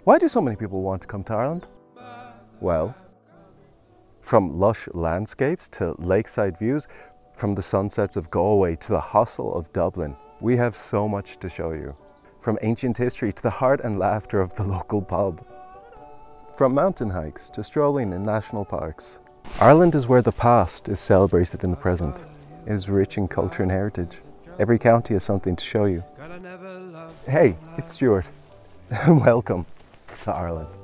Why do so many people want to come to Ireland? Well, from lush landscapes to lakeside views, from the sunsets of Galway to the hustle of Dublin, we have so much to show you. From ancient history to the heart and laughter of the local pub. From mountain hikes to strolling in national parks. Ireland is where the past is celebrated in the present. It is rich in culture and heritage. Every county has something to show you. Hey, it's Stuart. Welcome to Ireland.